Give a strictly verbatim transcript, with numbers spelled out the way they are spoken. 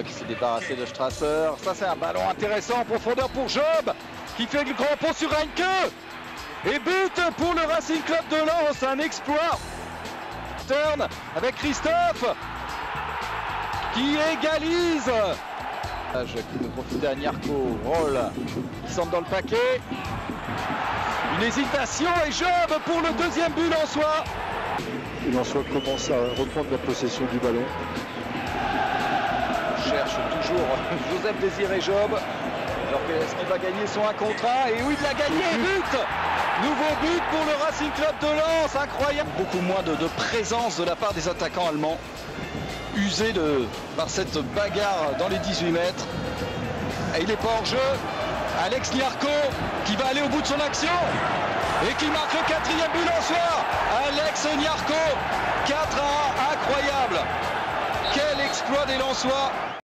Job qui s'est débarrassé de Strasser. Ça, c'est un ballon intéressant en profondeur pour Job qui fait le grand pont sur Reinke. Et but pour le Racing Club de Lens, un exploit. Turn avec Christophe qui égalise. Qui peut profiter à Nyarko. Roll qui semble dans le paquet. Une hésitation et Job pour le deuxième but lensois. Et Lensois commence à reprendre la possession du ballon. On cherche toujours Joseph Désiré Job. Alors est-ce qu'il va gagner son un contre un? Et oui, il l'a gagné, but. Nouveau but pour le Racing Club de Lens, incroyable. Beaucoup moins de, de présence de la part des attaquants allemands. Usés de, par cette bagarre dans les dix-huit mètres. Et il n'est pas hors jeu. Alex Nyarko qui va aller au bout de son action et qui marque le quatrième but lensois. Alex Nyarko, quatre à un, incroyable. Quel exploit des Lensois.